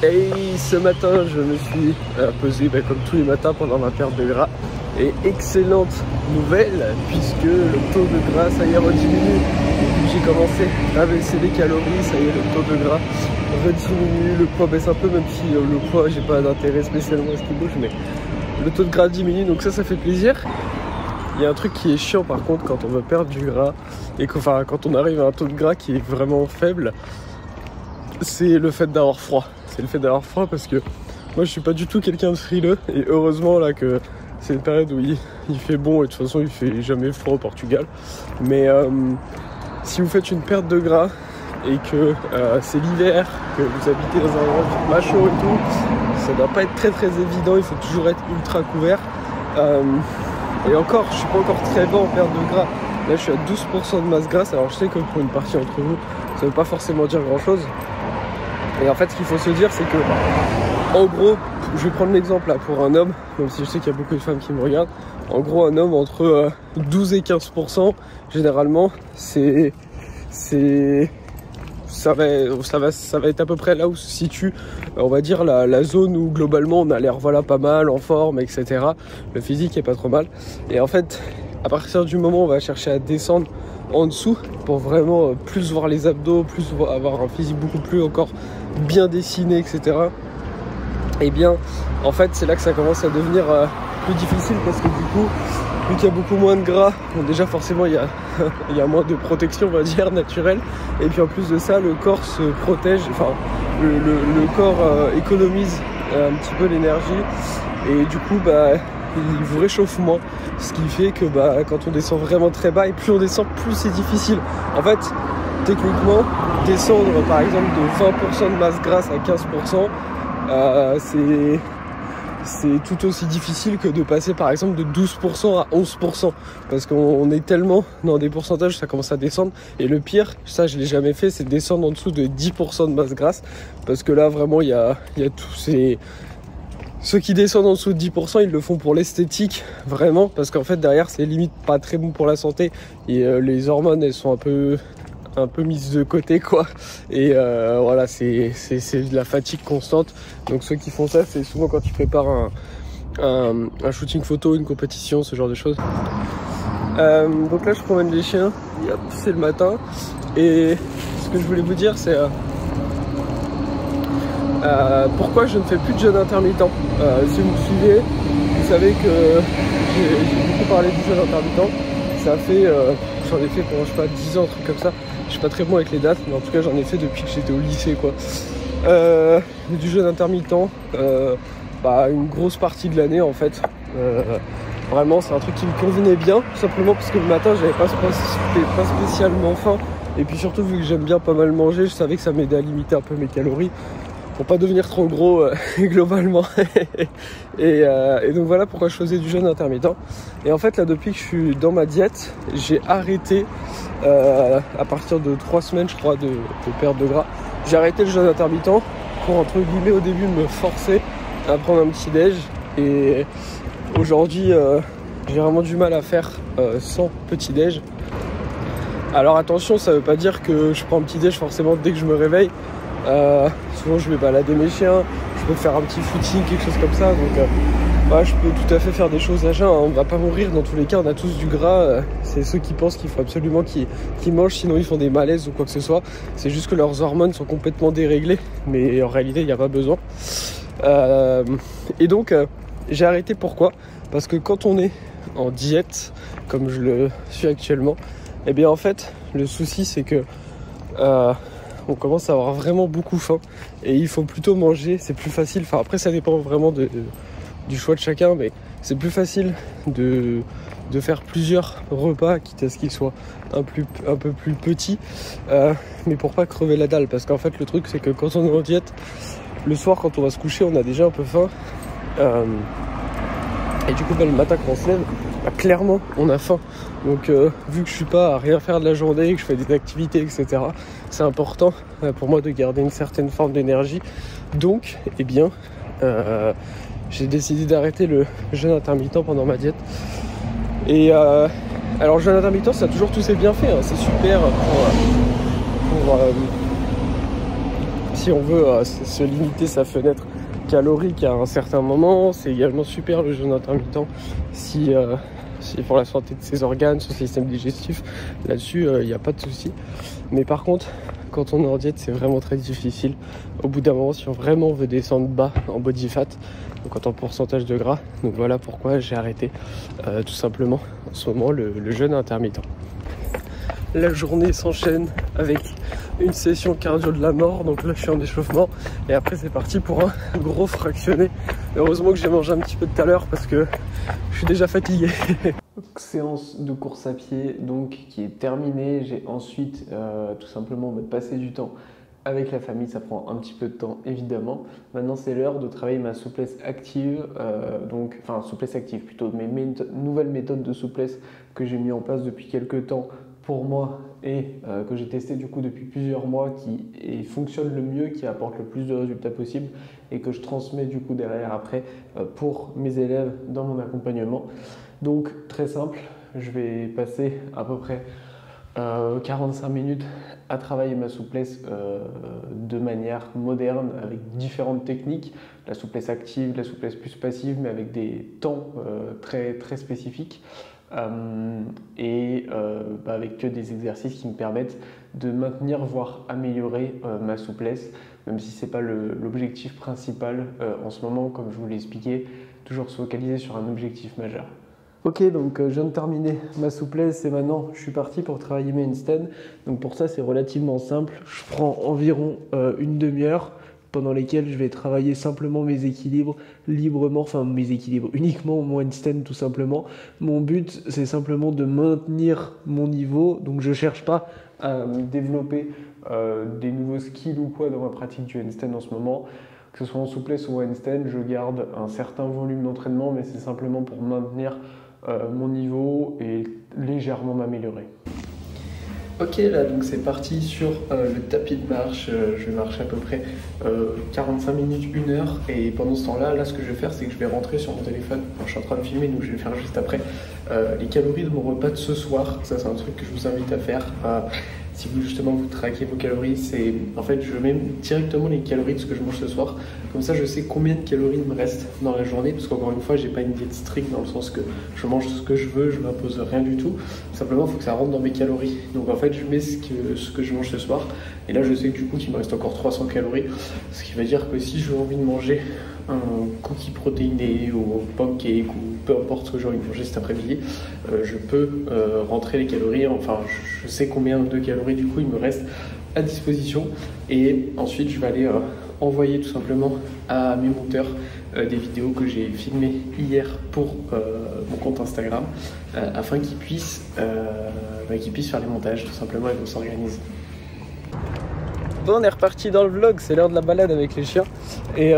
Et ce matin, je me suis pesé comme tous les matins pendant ma perte de gras. Et excellente nouvelle, puisque le taux de gras, ça y est, rediminue. Depuis que j'ai commencé à baisser les calories, ça y est, le taux de gras rediminue. Le poids baisse un peu, même si le poids, j'ai pas d'intérêt spécialement à ce qu'il bouge, mais le taux de gras diminue, donc ça fait plaisir. Il y a un truc qui est chiant par contre quand on veut perdre du gras, et quand on arrive à un taux de gras qui est vraiment faible, c'est le fait d'avoir froid. C'est le fait d'avoir froid parce que moi je suis pas du tout quelqu'un de frileux, et heureusement là que c'est une période où il fait bon, et de toute façon il fait jamais froid au Portugal. Mais si vous faites une perte de gras et que c'est l'hiver, que vous habitez dans un endroit chaud et tout, ça doit pas être très évident, il faut toujours être ultra couvert. Et encore, je suis pas encore très bon en perte de gras. Là je suis à 12% de masse grasse, alors je sais que pour une partie d'entre vous, ça veut pas forcément dire grand chose. Et en fait ce qu'il faut se dire, c'est que en gros, je vais prendre l'exemple là pour un homme, même si je sais qu'il y a beaucoup de femmes qui me regardent. En gros, un homme entre 12 et 15%, généralement, ça va être à peu près là où se situe, on va dire, la zone où globalement on a l'air pas mal, en forme, etc. Le physique est pas trop mal. Et en fait, à partir du moment où on va chercher à descendre en dessous pour vraiment plus voir les abdos, plus avoir un physique beaucoup plus encore bien dessiné, etc. Et bien, en fait, c'est là que ça commence à devenir plus difficile, parce que du coup, vu qu'il y a beaucoup moins de gras, bon, déjà forcément il y a moins de protection, on va dire, naturelle, et puis en plus de ça, le corps se protège, enfin le corps économise un petit peu l'énergie, et du coup il vous réchauffe moins, ce qui fait que quand on descend vraiment très bas, et plus on descend, plus c'est difficile. En fait, techniquement, descendre par exemple de 20% de masse grasse à 15%, c'est tout aussi difficile que de passer par exemple de 12% à 11%, parce qu'on est tellement dans des pourcentages, ça commence à descendre. Et le pire, ça je l'ai jamais fait, c'est descendre en dessous de 10% de masse grasse, parce que là vraiment il y a tous ces... Ceux qui descendent en dessous de 10%, ils le font pour l'esthétique, vraiment, parce qu'en fait derrière c'est limite pas très bon pour la santé, et les hormones elles sont un peu mise de côté, quoi. Et voilà, c'est de la fatigue constante. Donc ceux qui font ça, c'est souvent quand ils préparent un shooting photo, une compétition, ce genre de choses. Donc là je promène les chiens, c'est le matin, et ce que je voulais vous dire, c'est pourquoi je ne fais plus de jeûne intermittent. Si vous me suivez, vous savez que j'ai beaucoup parlé du jeûne intermittent. Ça fait, j'en ai fait pendant, je sais pas, 10 ans, un truc comme ça. Je suis pas très bon avec les dates, mais en tout cas j'en ai fait depuis que j'étais au lycée, quoi. Du jeûne intermittent, une grosse partie de l'année en fait. Vraiment c'est un truc qui me convenait bien, tout simplement parce que le matin j'avais pas spécialement faim. Et puis surtout, vu que j'aime bien pas mal manger, je savais que ça m'aidait à limiter un peu mes calories pour pas devenir trop gros globalement. et donc voilà pourquoi je faisais du jeûne intermittent. Et en fait là, depuis que je suis dans ma diète, j'ai arrêté à partir de 3 semaines je crois de perte de gras. J'ai arrêté le jeûne intermittent pour, entre guillemets, au début me forcer à prendre un petit déj. Et aujourd'hui j'ai vraiment du mal à faire sans petit déj. Alors attention, ça veut pas dire que je prends un petit déj forcément dès que je me réveille. Souvent je vais balader mes chiens, je peux faire un petit footing, quelque chose comme ça, donc je peux tout à fait faire des choses à jeun, hein. On va pas mourir dans tous les cas, on a tous du gras, c'est ceux qui pensent qu'il faut absolument qu'ils mangent, sinon ils font des malaises ou quoi que ce soit. C'est juste que leurs hormones sont complètement déréglées, mais en réalité il n'y a pas besoin. Et donc j'ai arrêté, pourquoi? Parce que quand on est en diète, comme je le suis actuellement, et bien en fait le souci c'est que on commence à avoir vraiment beaucoup faim, et il faut plutôt manger, c'est plus facile, enfin après ça dépend vraiment du choix de chacun, mais c'est plus facile de faire plusieurs repas, quitte à ce qu'ils soient un peu plus petits, mais pour pas crever la dalle, parce qu'en fait le truc c'est que quand on est en diète, le soir quand on va se coucher, on a déjà un peu faim, et du coup le matin quand on se lève, clairement on a faim. Donc vu que je suis pas à rien faire de la journée, que je fais des activités, etc., c'est important pour moi de garder une certaine forme d'énergie. Donc j'ai décidé d'arrêter le jeûne intermittent pendant ma diète. Et alors le jeûne intermittent, ça a toujours tous ses bienfaits, hein. C'est super pour si on veut se limiter sa fenêtre calorique à un certain moment. C'est également super le jeûne intermittent si pour la santé de ses organes, son système digestif. Là-dessus, il n'y a pas de souci. Mais par contre, quand on est en diète, c'est vraiment très difficile. Au bout d'un moment, si on vraiment veut descendre bas en body fat, donc en pourcentage de gras, donc voilà pourquoi j'ai arrêté tout simplement en ce moment le jeûne intermittent. La journée s'enchaîne avec une session cardio de la mort, donc là je suis en échauffement et après c'est parti pour un gros fractionné. Heureusement que j'ai mangé un petit peu tout à l'heure parce que je suis déjà fatigué. Séance de course à pied donc qui est terminée. J'ai ensuite tout simplement passé du temps avec la famille, ça prend un petit peu de temps évidemment. Maintenant c'est l'heure de travailler ma souplesse active, souplesse active plutôt, mes nouvelles méthodes de souplesse que j'ai mis en place depuis quelques temps pour moi et que j'ai testé du coup depuis plusieurs mois, qui fonctionne le mieux, qui apporte le plus de résultats possible et que je transmets du coup derrière après pour mes élèves dans mon accompagnement. Donc très simple, je vais passer à peu près 45 minutes à travailler ma souplesse de manière moderne avec différentes techniques, la souplesse active, la souplesse plus passive, mais avec des temps très spécifiques. Avec que des exercices qui me permettent de maintenir voire améliorer ma souplesse, même si ce n'est pas l'objectif principal en ce moment, comme je vous l'ai expliqué, toujours se focaliser sur un objectif majeur. Ok, donc je viens de terminer ma souplesse et maintenant je suis parti pour travailler mes handstands. Donc pour ça c'est relativement simple, je prends environ une demi-heure pendant lesquelles je vais travailler simplement mes équilibres librement, enfin mes équilibres, uniquement mon handstand tout simplement. Mon but c'est simplement de maintenir mon niveau, donc je ne cherche pas à développer des nouveaux skills ou quoi dans ma pratique du handstand en ce moment. Que ce soit en souplesse ou en handstand, je garde un certain volume d'entraînement, mais c'est simplement pour maintenir mon niveau et légèrement m'améliorer. Ok, là donc c'est parti sur le tapis de marche. Je vais marcher à peu près 45 minutes, 1 heure, et pendant ce temps-là, ce que je vais faire, c'est que je vais rentrer sur mon téléphone. Enfin, je suis en train de filmer, donc je vais faire juste après les calories de mon repas de ce soir. Ça c'est un truc que je vous invite à faire. Si vous justement vous traquez vos calories, c'est en fait je mets directement les calories de ce que je mange ce soir. Comme ça je sais combien de calories il me reste dans la journée, parce qu'encore une fois j'ai pas une diète stricte dans le sens que je mange ce que je veux, je m'impose rien du tout. Simplement il faut que ça rentre dans mes calories. Donc en fait je mets ce que je mange ce soir, et là je sais que du coup il me reste encore 300 calories. Ce qui veut dire que si j'ai envie de manger un cookie protéiné ou un pancake ou peu importe ce que j'ai envie de manger cet après-midi, je peux rentrer les calories, enfin je sais combien de calories du coup il me reste à disposition, et ensuite je vais aller envoyer tout simplement à mes monteurs des vidéos que j'ai filmées hier pour mon compte Instagram afin qu'ils puissent faire les montages tout simplement et qu'on s'organise. Bon, on est reparti dans le vlog, c'est l'heure de la balade avec les chiens, et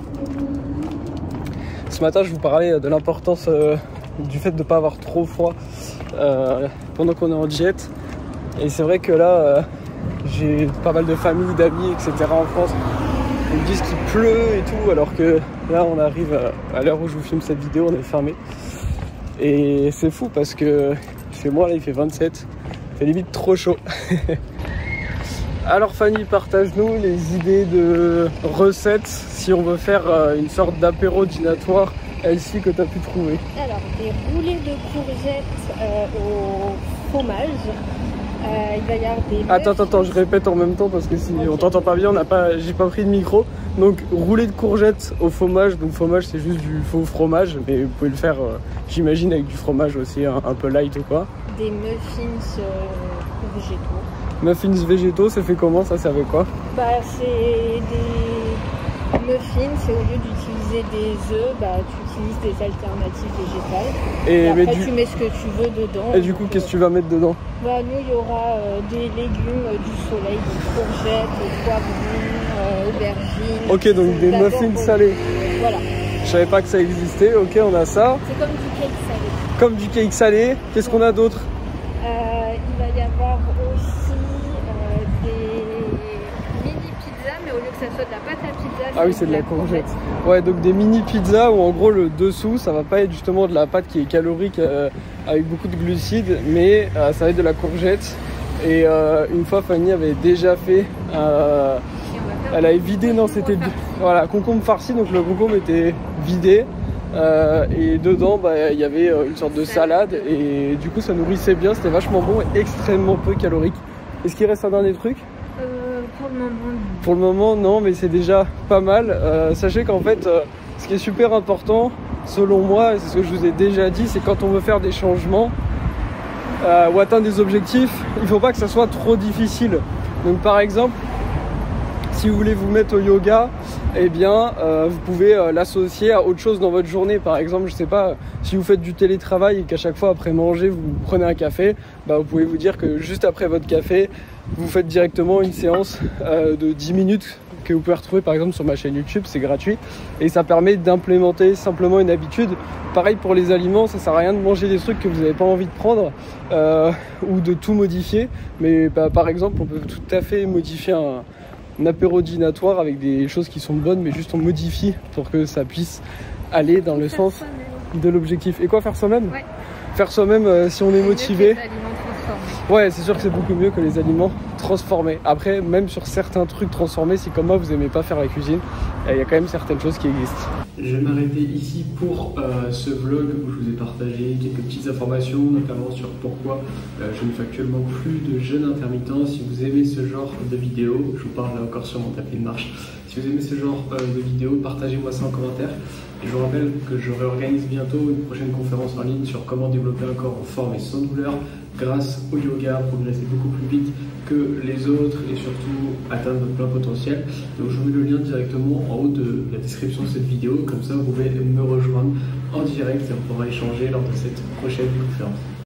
ce matin je vous parlais de l'importance du fait de ne pas avoir trop froid pendant qu'on est en diète. Et c'est vrai que là j'ai pas mal de familles, d'amis, etc. en France. Ils me disent qu'il pleut et tout, alors que là on arrive à l'heure où je vous filme cette vidéo, on est fermé. Et c'est fou parce que chez moi là il fait 27, c'est limite trop chaud. Alors Fanny, partage-nous les idées de recettes si on veut faire une sorte d'apéro dînatoire healthy que tu as pu trouver. Alors des roulés de courgettes au fromage. Il va y avoir des... Attends, je répète en même temps parce que si on t'entend pas bien, j'ai pas pris de micro. Donc roulé de courgettes au fromage. Donc fromage c'est juste du faux fromage, mais vous pouvez le faire j'imagine avec du fromage aussi un peu light ou quoi. Des muffins végétaux. Muffins végétaux, c'est fait comment? Ça servait quoi? C'est des muffins, c'est au lieu d'utiliser des œufs, tu utilises des alternatives végétales. Et après tu mets ce que tu veux dedans. Et du coup, qu'est-ce que tu vas mettre dedans? Nous, il y aura des légumes, du soleil, des courgettes, poivrons, aubergines. Ok, donc des muffins salés. Voilà. Je savais pas que ça existait. Ok, on a ça. C'est comme du cake salé. Comme du cake salé. Qu'est-ce qu'on a d'autre? Il va y avoir aussi des mini pizzas, mais au lieu que ça soit de la pâte à pizza, ah oui, c'est de la courgette. Ouais, donc des mini pizzas où en gros le dessous ça va pas être justement de la pâte qui est calorique avec beaucoup de glucides, mais ça va être de la courgette. Et une fois Fanny avait déjà fait Elle avait vidé, non c'était voilà, concombre farci, donc le concombre était vidé. Et dedans il y avait une sorte de salade et du coup ça nourrissait bien, c'était vachement bon et extrêmement peu calorique. Est-ce qu'il reste un dernier truc? Pour le moment non, mais c'est déjà pas mal. Sachez qu'en fait ce qui est super important selon moi, et c'est ce que je vous ai déjà dit, c'est quand on veut faire des changements ou atteindre des objectifs, il ne faut pas que ça soit trop difficile. Donc par exemple, si vous voulez vous mettre au yoga, eh bien, vous pouvez l'associer à autre chose dans votre journée. Par exemple, je sais pas, si vous faites du télétravail et qu'à chaque fois après manger, vous prenez un café, vous pouvez vous dire que juste après votre café, vous faites directement une séance de 10 minutes que vous pouvez retrouver par exemple sur ma chaîne YouTube, c'est gratuit. Et ça permet d'implémenter simplement une habitude. Pareil pour les aliments, ça sert à rien de manger des trucs que vous n'avez pas envie de prendre ou de tout modifier. Mais par exemple, on peut tout à fait modifier un apéro dînatoire avec des choses qui sont bonnes, mais juste on modifie pour que ça puisse aller dans le sens de l'objectif. Et quoi, faire soi-même? Ouais. Faire soi-même si on est motivé. Ouais, c'est sûr que c'est beaucoup mieux que les aliments transformés. Après, même sur certains trucs transformés, si comme moi vous aimez pas faire la cuisine, il y a quand même certaines choses qui existent. Je vais m'arrêter ici pour ce vlog où je vous ai partagé quelques petites informations, notamment sur pourquoi je ne fais actuellement plus de jeûne intermittent. Si vous aimez ce genre de vidéo, je vous parle là encore sur mon tapis de marche. Si vous aimez ce genre de vidéo, partagez-moi ça en commentaire. Et je vous rappelle que je réorganise bientôt une prochaine conférence en ligne sur comment développer un corps en forme et sans douleur grâce au yoga, progresser beaucoup plus vite que les autres et surtout atteindre votre plein potentiel. Donc je vous mets le lien directement en haut de la description de cette vidéo, comme ça vous pouvez me rejoindre en direct et on pourra échanger lors de cette prochaine conférence.